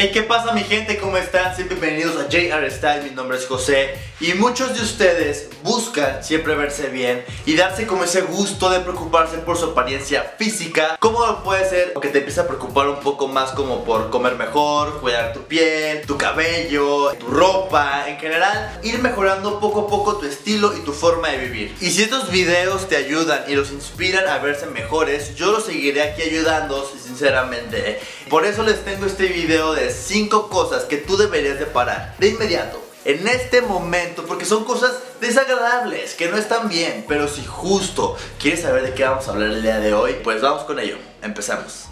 Hey, ¿qué pasa mi gente? ¿Cómo están? Siempre bienvenidos a JR Style, mi nombre es José. Y muchos de ustedes buscan siempre verse bien y darse como ese gusto de preocuparse por su apariencia física. ¿Cómo puede ser que te empiece a preocupar un poco más como por comer mejor, cuidar tu piel, tu cabello, tu ropa, en general ir mejorando poco a poco tu estilo y tu forma de vivir? Y si estos videos te ayudan y los inspiran a verse mejores, yo los seguiré aquí ayudando sinceramente. Por eso les tengo este video de 5 cosas que tú deberías de parar de inmediato, en este momento, porque son cosas desagradables, que no están bien. Pero si justo quieres saber de qué vamos a hablar el día de hoy, pues vamos con ello, empezamos.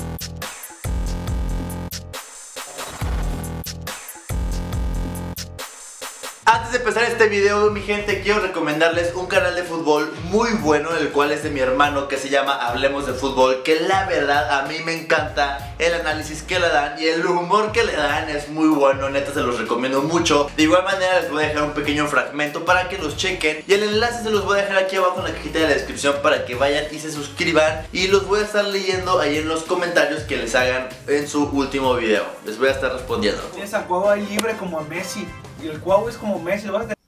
Antes de empezar este video, mi gente, quiero recomendarles un canal de fútbol muy bueno, el cual es de mi hermano, que se llama Hablemos de Fútbol, que la verdad a mí me encanta el análisis que le dan y el humor que le dan es muy bueno, neta se los recomiendo mucho. De igual manera les voy a dejar un pequeño fragmento para que los chequen y el enlace se los voy a dejar aquí abajo en la cajita de la descripción para que vayan y se suscriban, y los voy a estar leyendo ahí en los comentarios que les hagan en su último video. Les voy a estar respondiendo. Tienes a Cuau ahí libre como a Messi. Y el Cuau es como Messi, lo vas a tener.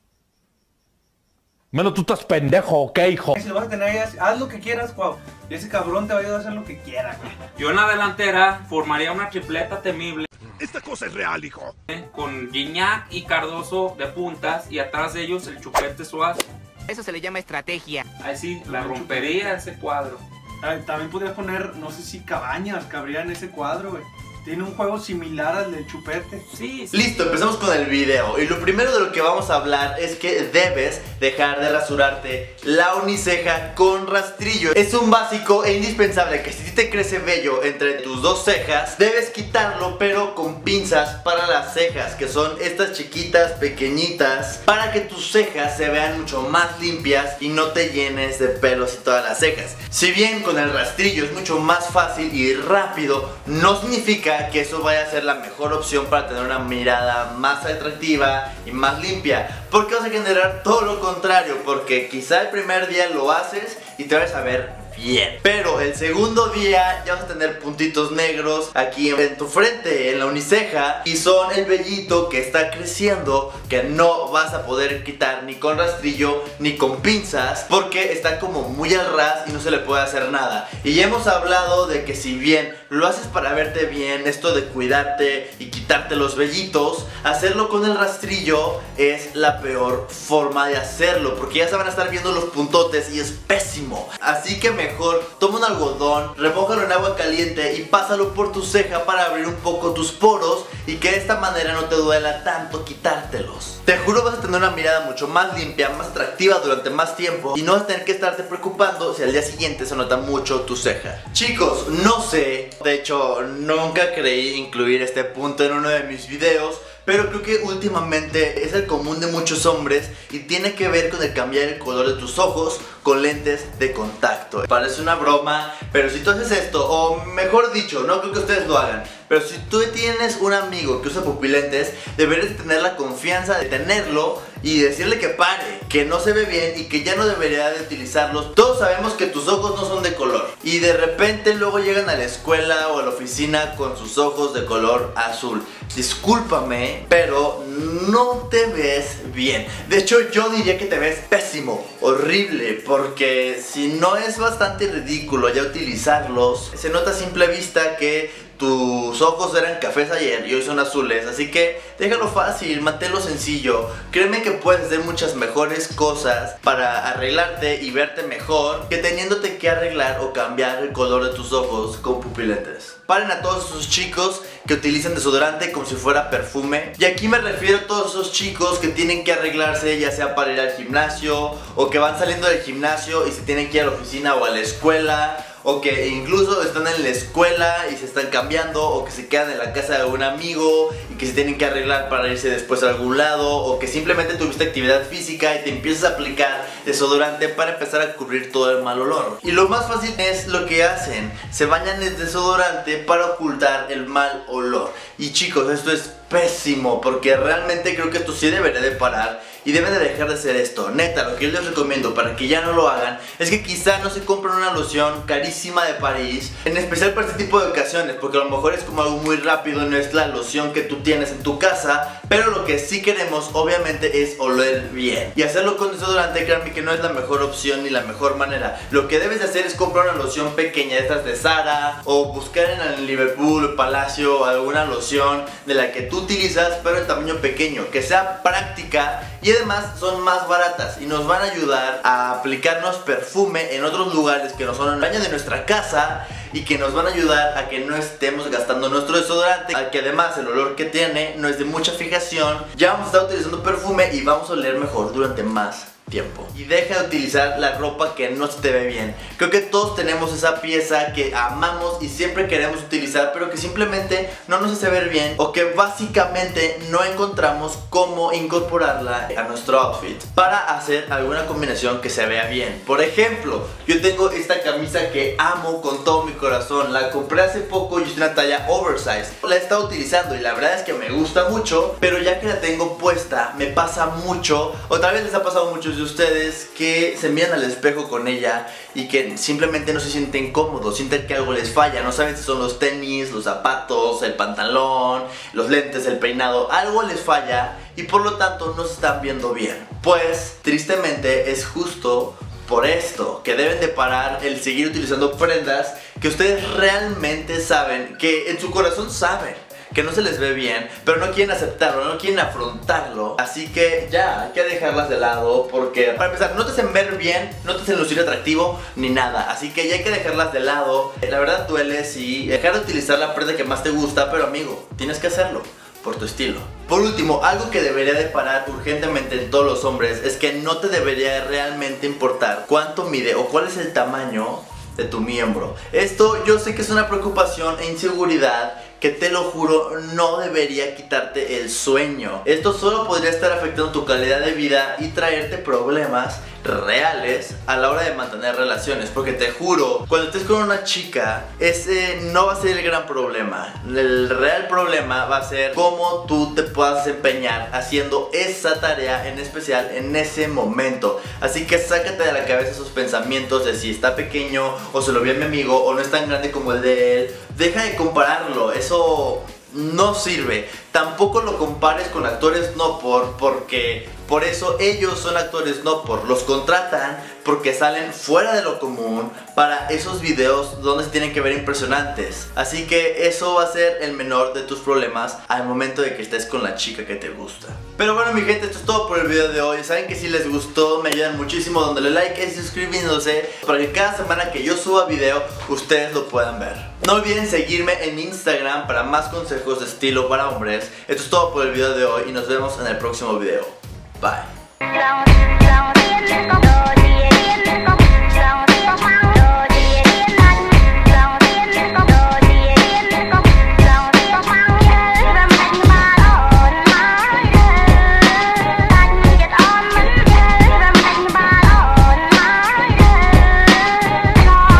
Menos tú estás pendejo, ¿ok, hijo? Lo vas a tener ahí, haz lo que quieras, Cuau. Y ese cabrón te va a ayudar a hacer lo que quiera. Yo en la delantera formaría una tripleta temible. Esta cosa es real, hijo. Con Gignac y Cardoso de puntas y atrás de ellos el Chupete Suazo. Eso se le llama estrategia. Ahí sí, la rompería ese cuadro. También podrías poner, no sé si Cabañas cabría en ese cuadro, güey. Tiene un juego similar al del Chupete. Sí. Listo, empezamos con el video. Y lo primero de lo que vamos a hablar es que debes dejar de rasurarte la uniceja con rastrillo. Es un básico e indispensable que si te crece vello entre tus dos cejas, debes quitarlo, pero con pinzas para las cejas, que son estas chiquitas, pequeñitas, para que tus cejas se vean mucho más limpias y no te llenes de pelos en todas las cejas. Si bien con el rastrillo es mucho más fácil y rápido, no significa que eso vaya a ser la mejor opción para tener una mirada más atractiva y más limpia, porque vas a generar todo lo contrario, porque quizá el primer día lo haces y te vas a ver bien, pero el segundo día ya vas a tener puntitos negros aquí en tu frente, en la uniceja, y son el vellito que está creciendo, que no vas a poder quitar ni con rastrillo ni con pinzas, porque está como muy al ras y no se le puede hacer nada. Y ya hemos hablado de que si bien lo haces para verte bien, esto de cuidarte y quitarte los vellitos, hacerlo con el rastrillo es la peor forma de hacerlo, porque ya se van a estar viendo los puntotes y es pésimo. Así que mejor toma un algodón, remójalo en agua caliente y pásalo por tu ceja para abrir un poco tus poros y que de esta manera no te duela tanto quitártelos. Te juro vas a tener una mirada mucho más limpia, más atractiva durante más tiempo, y no vas a tener que estarte preocupando si al día siguiente se nota mucho tu ceja. Chicos, no sé, de hecho nunca creí incluir este punto en uno de mis videos, pero creo que últimamente es el común de muchos hombres y tiene que ver con el cambiar el color de tus ojos con lentes de contacto. Parece una broma, pero si tú haces esto, o mejor dicho, no creo que ustedes lo hagan, pero si tú tienes un amigo que usa pupilentes, deberías tener la confianza de tenerlo y decirle que pare, que no se ve bien y que ya no debería de utilizarlos. Todos sabemos que tus ojos no son de color y de repente luego llegan a la escuela o a la oficina con sus ojos de color azul. Discúlpame, pero no te ves bien. De hecho yo diría que te ves pésimo, horrible, porque si no es bastante ridículo ya utilizarlos. Se nota a simple vista que tus ojos eran cafés ayer y hoy son azules, así que déjalo fácil, manténlo sencillo. Créeme que puedes hacer muchas mejores cosas para arreglarte y verte mejor que teniéndote que arreglar o cambiar el color de tus ojos con pupilentes. Paren a todos esos chicos que utilizan desodorante como si fuera perfume. Y aquí me refiero a todos esos chicos que tienen que arreglarse, ya sea para ir al gimnasio, o que van saliendo del gimnasio y se tienen que ir a la oficina o a la escuela, o que incluso están en la escuela y se están cambiando, o que se quedan en la casa de un amigo y que se tienen que arreglar para irse después a algún lado, o que simplemente tuviste actividad física y te empiezas a aplicar desodorante para empezar a cubrir todo el mal olor. Y lo más fácil es lo que hacen, se bañan en desodorante para ocultar el mal olor. Y chicos, esto es pésimo, porque realmente creo que esto sí debería de parar y deben de dejar de hacer esto. Neta, lo que yo les recomiendo para que ya no lo hagan es que quizá no se compren una loción carísima de París, en especial para este tipo de ocasiones, porque a lo mejor es como algo muy rápido y no es la loción que tú tienes en tu casa. Pero lo que sí queremos obviamente es oler bien, y hacerlo con desodorante, créanme que no es la mejor opción ni la mejor manera. Lo que debes de hacer es comprar una loción pequeña de estas de Zara, o buscar en el Liverpool, Palacio, alguna loción de la que tú utilizas pero en tamaño pequeño, que sea práctica, y además son más baratas y nos van a ayudar a aplicarnos perfume en otros lugares que no son el baño de nuestra casa, y que nos van a ayudar a que no estemos gastando nuestro desodorante, a que además el olor que tiene no es de mucha fijación. Ya vamos a estar utilizando perfume y vamos a oler mejor durante más tiempo. Y deja de utilizar la ropa que no se te ve bien. Creo que todos tenemos esa pieza que amamos y siempre queremos utilizar, pero que simplemente no nos hace ver bien, o que básicamente no encontramos cómo incorporarla a nuestro outfit para hacer alguna combinación que se vea bien. Por ejemplo, yo tengo esta camisa que amo con todo mi corazón. La compré hace poco y es una talla oversize. La he estado utilizando y la verdad es que me gusta mucho, pero ya que la tengo puesta me pasa mucho, o tal vez les ha pasado a muchos de ustedes, que se miran al espejo con ella y que simplemente no se sienten cómodos, sienten que algo les falla, no saben si son los tenis, los zapatos, el pantalón, los lentes, el peinado, algo les falla y por lo tanto no se están viendo bien. Pues tristemente es justo por esto que deben de parar el seguir utilizando prendas que ustedes realmente saben, que en su corazón saben que no se les ve bien, pero no quieren aceptarlo, no quieren afrontarlo. Así que ya, hay que dejarlas de lado, porque para empezar, no te hacen ver bien, no te hacen lucir atractivo, ni nada. Así que ya hay que dejarlas de lado. La verdad duele, sí, dejar de utilizar la prenda que más te gusta, pero amigo, tienes que hacerlo por tu estilo. Por último, algo que debería de parar urgentemente en todos los hombres es que no te debería realmente importar cuánto mide o cuál es el tamaño de tu miembro. Esto yo sé que es una preocupación e inseguridad que, te lo juro, no debería quitarte el sueño. Esto solo podría estar afectando tu calidad de vida y traerte problemas reales a la hora de mantener relaciones, porque te juro, cuando estés con una chica, ese no va a ser el gran problema. El real problema va a ser cómo tú te puedas desempeñar haciendo esa tarea en especial en ese momento. Así que sácate de la cabeza esos pensamientos de si está pequeño, o se lo vi a mi amigo, o no es tan grande como el de él. Deja de compararlo, eso no sirve. Tampoco lo compares con actores no porque por eso ellos son actores no por. Los contratan porque salen fuera de lo común para esos videos donde se tienen que ver impresionantes. Así que eso va a ser el menor de tus problemas al momento de que estés con la chica que te gusta. Pero bueno, mi gente, esto es todo por el video de hoy. Saben que si les gustó me ayudan muchísimo dándole like y suscribiéndose para que cada semana que yo suba video ustedes lo puedan ver. No olviden seguirme en Instagram para más consejos de estilo para hombres. Esto es todo por el video de hoy y nos vemos en el próximo video. Bye.